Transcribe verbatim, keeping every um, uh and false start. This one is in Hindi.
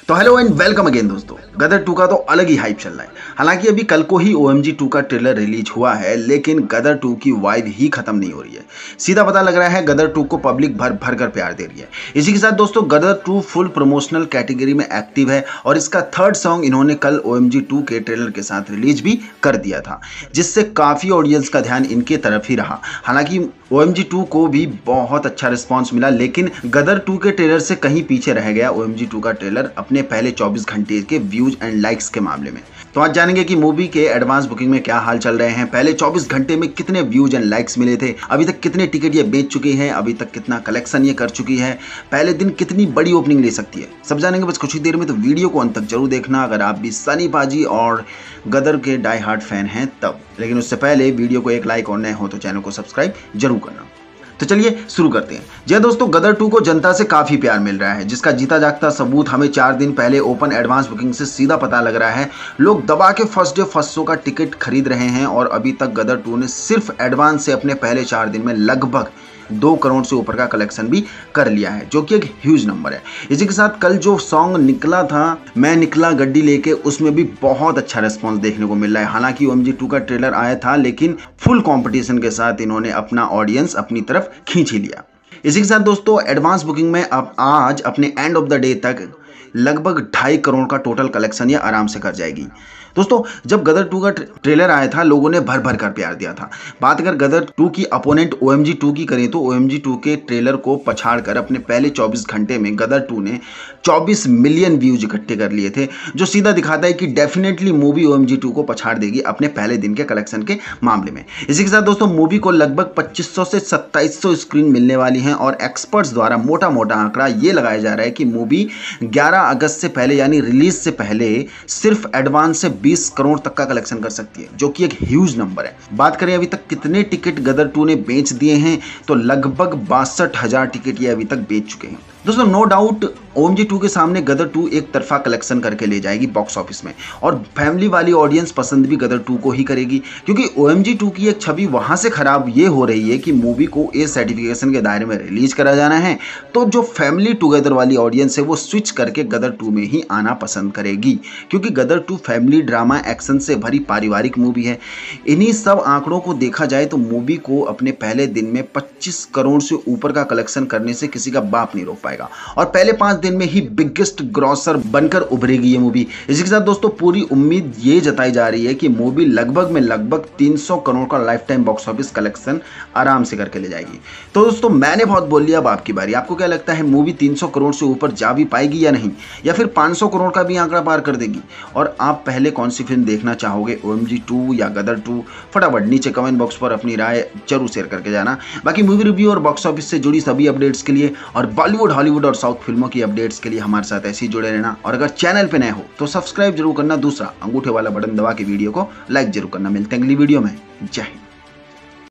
तो हेलो एंड वेलकम अगेन दोस्तों। गदर टू का तो अलग ही हाइप चल रहा है। हालांकि अभी कल को ही ओ एम जी टू का ट्रेलर रिलीज हुआ है, लेकिन गदर टू की वाइब ही खत्म नहीं हो रही है। सीधा पता लग रहा है गदर टू को पब्लिक भर भर कर प्यार दे रही है। इसी के साथ दोस्तों Gadar two full promotional category में एक्टिव है और इसका थर्ड सॉन्ग इन्होंने कल ओ एम जी टू के ट्रेलर के साथ रिलीज भी कर दिया था, जिससे काफी ऑडियंस का ध्यान इनके तरफ ही रहा। हालांकि ओ एम जी टू को भी बहुत अच्छा रिस्पॉन्स मिला, लेकिन गदर टू के ट्रेलर से कहीं पीछे रह गया ओ एम जी टू का ट्रेलर अपने पहले चौबीस घंटे के व्यूज एंड लाइक्स के मामले में। तो आज जानेंगे कि मूवी के एडवांस बुकिंग में क्या हाल चल रहे हैं, पहले चौबीस घंटे में कितने व्यूज एंड लाइक्स मिले थे, अभी तक कितने टिकट ये बेच चुकी है, अभी तक कितना कलेक्शन ये कर चुकी है, पहले दिन कितनी बड़ी ओपनिंग ले सकती है, सब जानेंगे बस कुछ ही देर में। तो वीडियो को अंत तक जरूर देखना अगर आप भी सनी पाजी और गदर के डाई हार्ड फैन हैं तब। लेकिन उससे पहले वीडियो को एक लाइक और नए हो तो चैनल को सब्सक्राइब जरूर करना। तो चलिए शुरू करते हैं। जी दोस्तों, गदर टू को जनता से काफी प्यार मिल रहा है, जिसका जीता जागता सबूत हमें चार दिन पहले ओपन एडवांस बुकिंग से सीधा पता लग रहा है। लोग दबा के फर्स्ट डे फर्स्ट शो का टिकट खरीद रहे हैं और अभी तक गदर टू ने सिर्फ एडवांस से अपने पहले चार दिन में लगभग दो करोड़ से ऊपर का कलेक्शन भी कर लिया है, जो कि एक ह्यूज नंबर है। इसी के साथ कल जो सॉन्ग निकला था मैं निकला गड्डी लेके, उसमें भी बहुत अच्छा रिस्पांस देखने को मिल रहा है। हालांकि ओ एम जी टू का ट्रेलर आया था, लेकिन फुल कंपटीशन के साथ इन्होंने अपना ऑडियंस अपनी तरफ खींच ही लिया। इसी के साथ दोस्तों एडवांस बुकिंग में अब आज अपने एंड ऑफ द डे तक लगभग ढाई करोड़ का टोटल कलेक्शन ये आराम से कर जाएगी। दोस्तों जब गदर टू का ट्रेलर आया था लोगों ने भर भर कर प्यार दिया था। बात अगर गदर टू की opponent O M G two की करें तो ओ एम जी टू के ट्रेलर को पछाड़कर अपने पहले चौबीस घंटे में गदर टू ने चौबीस मिलियन व्यूज इकट्ठे कर लिए थे, जो सीधा दिखाता है कि definitely movie O M G two को पछाड़ देगी अपने पहले दिन के कलेक्शन के मामले में। इसी के साथ दोस्तों मूवी को लगभग पच्चीस सौ से सत्ताईस सौ स्क्रीन मिलने वाली हैं और एक्सपर्ट्स द्वारा मोटा मोटा आंकड़ा ये लगाया जा रहा है कि मूवी ग्यारह अगस्त से पहले यानी रिलीज से पहले सिर्फ एडवांस से बीस करोड़ तक का कलेक्शन कर सकती है, जो कि एक ह्यूज नंबर है। बात करें अभी तक कितने टिकट गदर टू ने बेच दिए हैं तो लगभग बासठ हजार टिकट ये अभी तक बेच चुके हैं। दोस्तों no doubt O M G two के सामने गदर टू एक तरफा कलेक्शन करके ले जाएगी बॉक्स ऑफिस में, और फैमिली वाली ऑडियंस पसंद भी गदर टू को ही करेगी, क्योंकि ओ एम जी टू की एक छवि वहां से खराब ये हो रही है कि मूवी को ए सर्टिफिकेशन के दायरे में रिलीज करा जाना है, तो जो फैमिली टुगेदर वाली ऑडियंस है वो स्विच करके गदर टू में ही आना पसंद करेगी, क्योंकि Gadar two family drama action से भरी पारिवारिक मूवी है। इन्हीं सब आंकड़ों को देखा जाए तो मूवी को अपने पहले दिन में पच्चीस करोड़ से ऊपर का कलेक्शन करने से किसी का बाप नहीं रोक पाएगा, और पहले पांच दिन में ही बिगेस्ट ग्रॉसर बनकर उभरेगी ये मूवी। इसी के साथ दोस्तों पूरी उम्मीद ये जताई जा रही है कि मूवी लगभग में लगभग तीन सौ करोड़ का lifetime box office collection आराम से करके ले जाएगी। तो दोस्तों मैंने बहुत बोल लिया, अब आपकी बारी। आपको क्या लगता है मूवी तीन सौ करोड़ से ऊपर जा भी पाएगी या नहीं, या फिर पाँच सौ करोड़ का भी आंकड़ा पार कर देगी? और आप पहले कौन सी फिल्म देखना चाहोगे, ओ एम जी टू या गदर टू? फटाफट नीचे कमेंट बॉक्स पर अपनी राय जरूर शेयर करके जाना। बाकी मूवी रिव्यू और बॉक्स ऑफिस से जुड़ी सभी अपडेट्स के लिए और बॉलीवुड हॉलीवुड और साउथ फिल्मों की अपडेट्स के लिए हमारे साथ ऐसे ही जुड़े रहना, और अगर चैनल पे नए हो तो सब्सक्राइब जरूर करना। दूसरा अंगूठे वाला बटन दबा के वीडियो को लाइक जरूर करना। मिलते हैं अगली वीडियो में। जय हिंद।